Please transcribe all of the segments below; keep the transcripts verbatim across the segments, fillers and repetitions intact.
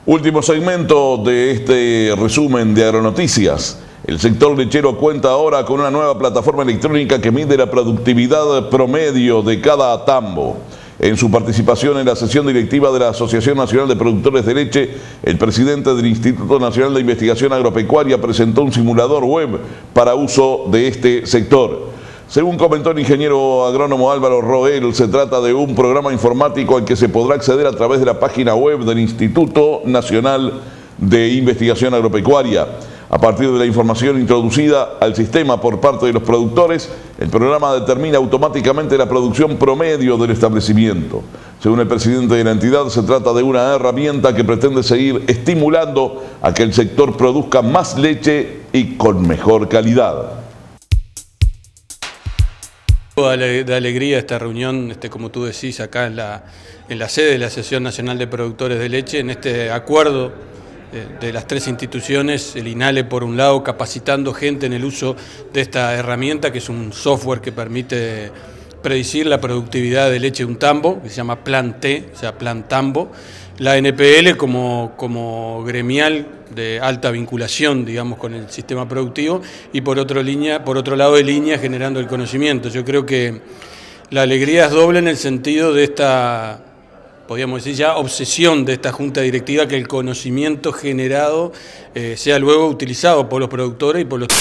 Último segmento de este resumen de Agronoticias. El sector lechero cuenta ahora con una nueva plataforma electrónica que mide la productividad promedio de cada tambo. En su participación en la sesión directiva de la Asociación Nacional de Productores de Leche, el presidente del Instituto Nacional de Investigación Agropecuaria presentó un simulador web para uso de este sector. Según comentó el ingeniero agrónomo Álvaro Roel, se trata de un programa informático al que se podrá acceder a través de la página web del Instituto Nacional de Investigación Agropecuaria. A partir de la información introducida al sistema por parte de los productores, el programa determina automáticamente la producción promedio del establecimiento. Según el presidente de la entidad, se trata de una herramienta que pretende seguir estimulando a que el sector produzca más leche y con mejor calidad. De alegría esta reunión, este, como tú decís, acá en la, en la sede de la Asociación Nacional de Productores de Leche, en este acuerdo de, de las tres instituciones, el INALE por un lado, capacitando gente en el uso de esta herramienta, que es un software que permite predecir la productividad de leche de un tambo, que se llama Plan T, o sea, Plan Tambo. La N P L como, como gremial de alta vinculación, digamos, con el sistema productivo, y por otro, línea, por otro lado de línea generando el conocimiento. Yo creo que la alegría es doble en el sentido de esta, podríamos decir ya, obsesión de esta junta directiva, que el conocimiento generado eh, sea luego utilizado por los productores y por los...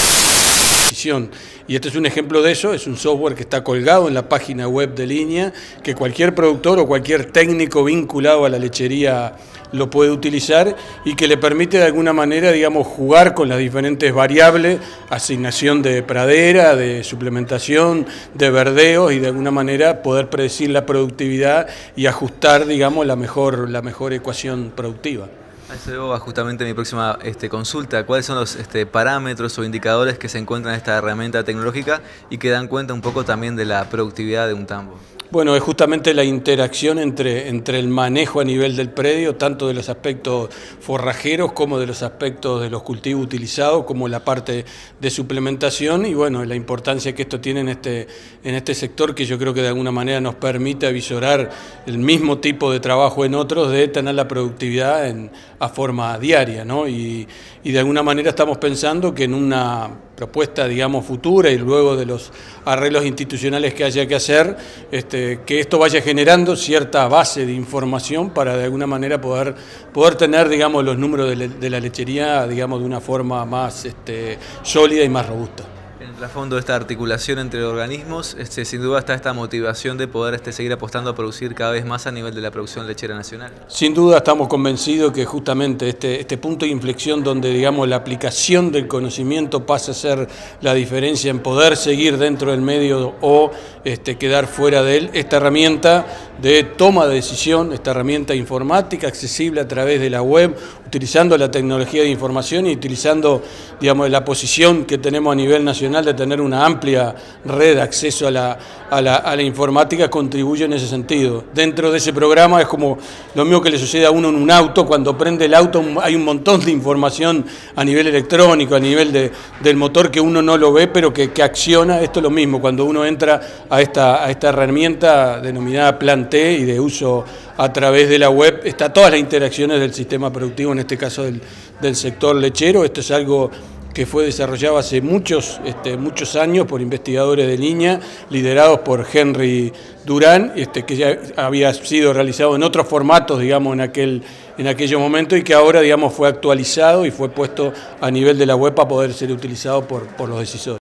Y este es un ejemplo de eso, es un software que está colgado en la página web de Línea, que cualquier productor o cualquier técnico vinculado a la lechería lo puede utilizar y que le permite de alguna manera, digamos, jugar con las diferentes variables, asignación de pradera, de suplementación, de verdeos, y de alguna manera poder predecir la productividad y ajustar, digamos, la mejor, la mejor ecuación productiva. A eso va justamente mi próxima este, consulta. ¿Cuáles son los este, parámetros o indicadores que se encuentran en esta herramienta tecnológica y que dan cuenta un poco también de la productividad de un tambo? Bueno, es justamente la interacción entre, entre el manejo a nivel del predio, tanto de los aspectos forrajeros como de los aspectos de los cultivos utilizados, como la parte de suplementación, y bueno, la importancia que esto tiene en este, en este sector, que yo creo que de alguna manera nos permite avisorar el mismo tipo de trabajo en otros, de tener la productividad en, a forma diaria, ¿no? Y, y de alguna manera estamos pensando que en una propuesta, digamos, futura, y luego de los arreglos institucionales que haya que hacer, este, que esto vaya generando cierta base de información para de alguna manera poder, poder tener, digamos, los números de, le, de la lechería, digamos, de una forma más este, sólida y más robusta. En el trasfondo de esta articulación entre organismos, este, sin duda está esta motivación de poder este, seguir apostando a producir cada vez más a nivel de la producción lechera nacional. Sin duda estamos convencidos que justamente este, este punto de inflexión donde, digamos, la aplicación del conocimiento pasa a ser la diferencia en poder seguir dentro del medio o este, quedar fuera de él, esta herramienta de toma de decisión, esta herramienta informática accesible a través de la web, utilizando la tecnología de información y utilizando, digamos, la posición que tenemos a nivel nacional de tener una amplia red de acceso a la, a, la, a la informática, contribuye en ese sentido. Dentro de ese programa es como lo mismo que le sucede a uno en un auto. Cuando prende el auto hay un montón de información a nivel electrónico, a nivel de, del motor, que uno no lo ve pero que, que acciona. Esto es lo mismo cuando uno entra a esta, a esta herramienta denominada Plan T y de uso a través de la web, está todas las interacciones del sistema productivo, en este caso del, del sector lechero. Esto es algo que fue desarrollado hace muchos, este, muchos años por investigadores de Línea, liderados por Henry Durán, este, que ya había sido realizado en otros formatos, digamos, en aquel, en aquellos momentos, y que ahora, digamos, fue actualizado y fue puesto a nivel de la web para poder ser utilizado por, por los decisores.